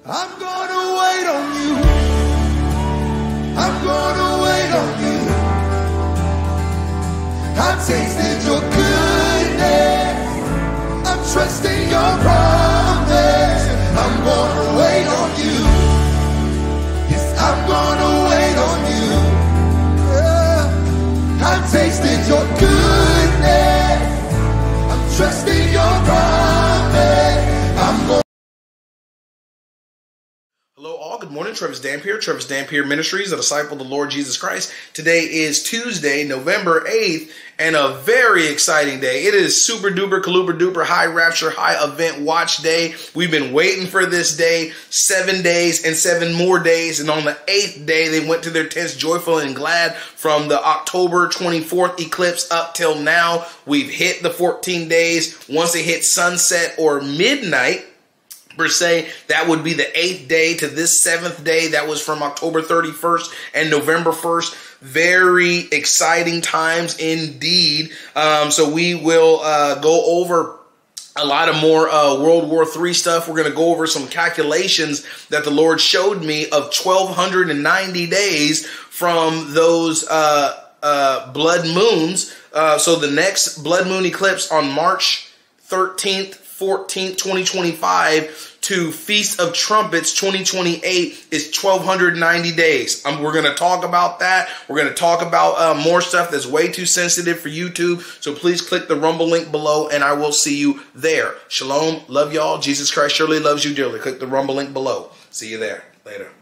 I'm gonna wait on you. I'm gonna wait on you. I've tasted your goodness. I'm trusting your promise. I'm gonna wait on you. Yes, I'm gonna wait on you. Yeah. I've tasted your goodness. I'm trusting your promise. I'm going. Hello all, good morning. Travis Dampier, Travis Dampier Ministries, a disciple of the Lord Jesus Christ. Today is Tuesday, November 8th, and a very exciting day. It is super duper, caluber duper, high rapture, high event watch day. We've been waiting for this day, 7 days and 7 more days. And on the 8th day, they went to their tents joyful and glad. From the October 24th eclipse up till now, we've hit the 14 days. Once it hits sunset or midnight, per se, that would be the 8th day to this 7th day. That was from October 31st and November 1st. Very exciting times indeed. So we will go over a lot of more World War III stuff. We're going to go over some calculations that the Lord showed me of 1,290 days from those blood moons. So the next blood moon eclipse on March 13th, 14th, 2025 to Feast of Trumpets 2028 is 1,290 days. We're going to talk about that. We're going to talk about more stuff that's way too sensitive for YouTube. So please click the Rumble link below and I will see you there. Shalom. Love y'all. Jesus Christ surely loves you dearly. Click the Rumble link below. See you there. Later.